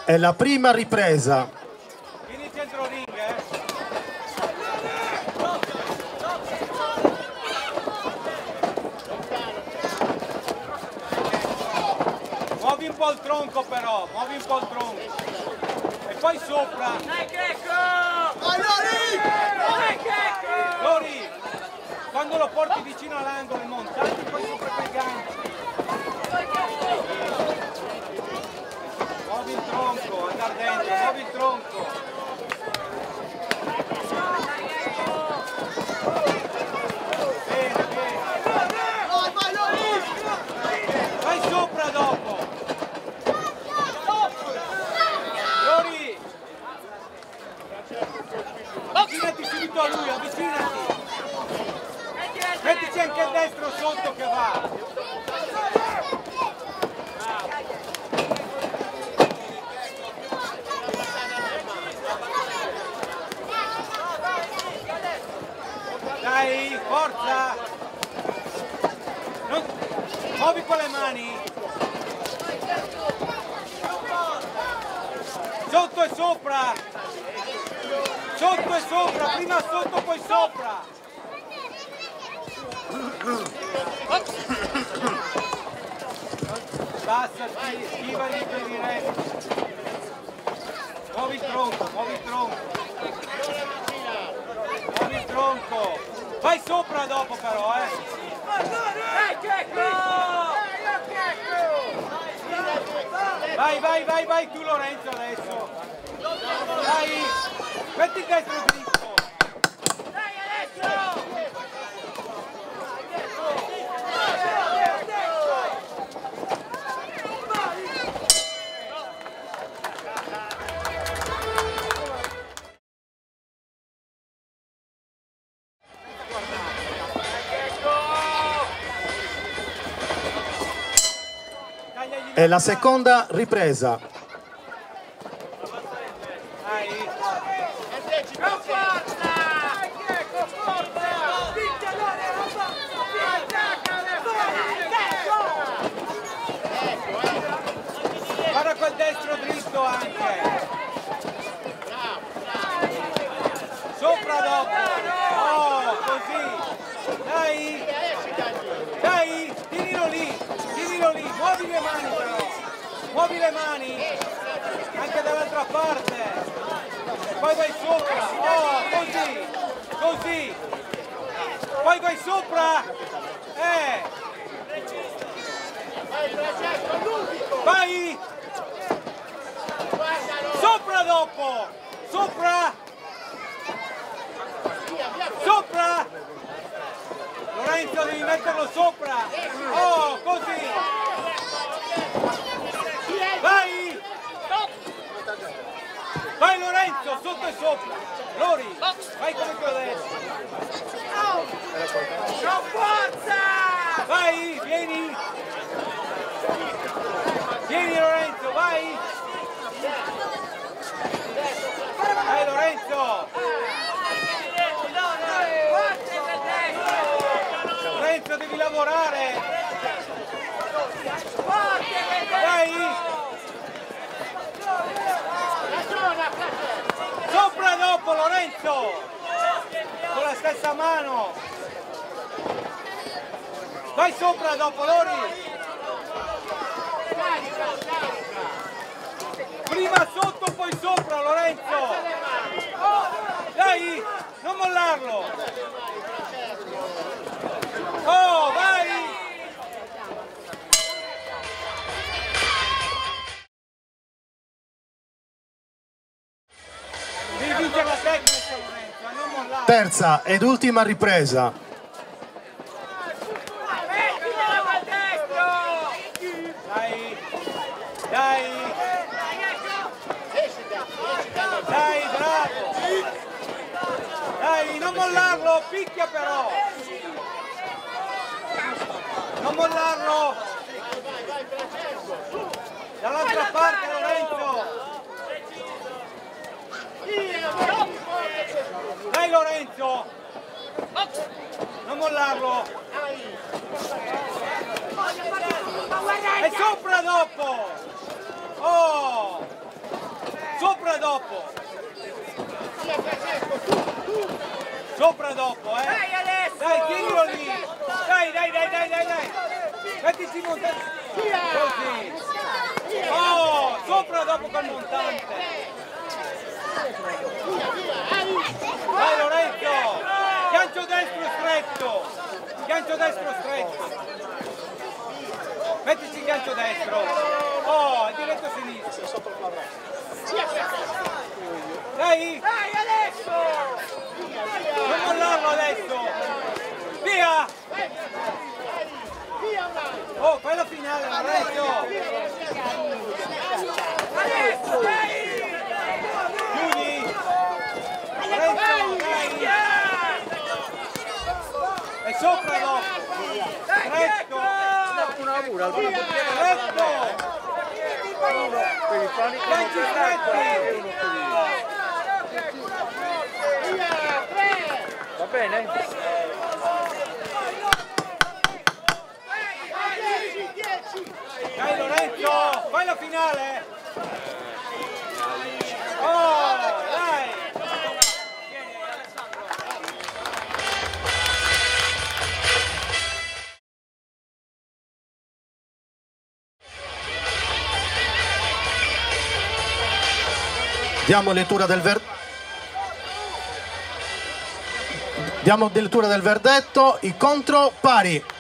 È la prima ripresa. Vieni centro ring, Muovi un po' il tronco però, muovi un po' il tronco. E poi sopra. Dai Checco! Lori! Quando lo porti vicino all'angolo, montanti, poi sopra quei ganci. Muovi il tronco, andare dentro, muovi il tronco. Bene, bene. Vai sopra dopo. Lori! Avvicinati subito a lui, avvicinati. Mettici anche il destro sotto che va. Dai, forza! Muovi con le mani! Sotto e sopra! Sotto e sopra! Prima sotto, poi sopra! Basta, schivali per i resti! Muovi il tronco, muovi il tronco! Muovi il tronco! Vai sopra dopo però, Vai tu Lorenzo adesso! Dai! Metti il destro dritto! Dai adesso! È la seconda ripresa. Guarda quel destro dritto anche. Sopra dopo. Oh, così. Dai. Dai, tienilo lì. Muovi le mani però. Muovi le mani. Anche dall'altra parte. Poi vai sopra. Oh, così. Così. Poi vai sopra. Vai. Sopra dopo. Sopra. Sopra. Lorenzo, devi metterlo sopra. Oh, così. Vai. Vai Lorenzo, sotto e sopra. Lori, vai come quello adesso. Non forza! Vai, vieni. Vieni Lorenzo, vai. Vai Lorenzo. Lorenzo, devi lavorare. Dai. Sopra dopo Lorenzo. Con la stessa mano. Vai sopra dopo Lori. Prima sotto poi sopra Lorenzo. Dai, non mollarlo. Oh, vai! Devi vincere la tecnica, Lorenzo, non mollare. Terza ed ultima ripresa. Dai! Dai! Dai, bravo! Dai, non mollarlo, picchia però! Non mollarlo! Dall'altra parte Lorenzo! Dai Lorenzo! Non mollarlo! E sopra dopo! Oh! dopo. Sopra dopo, Dai, tienilo lì. Dai. Mettici montante. Così. Oh, sopra dopo col montante. Dai Lorenzo. Gancio destro stretto. Gancio destro stretto. Mettici il gancio destro. Oh, diretto a sinistra. Dai adesso! Non mollarlo adesso! Via! Oh, fai la finale, Lorenzo! Adesso, dai! Chiudi! Lorenzo, dai! E sopra dopo! Stretto! Stretto! Ganci stretti! Va bene? Dai Lorenzo, fai la finale! Oh, dai! Diamo lettura del verdetto. I contro pari.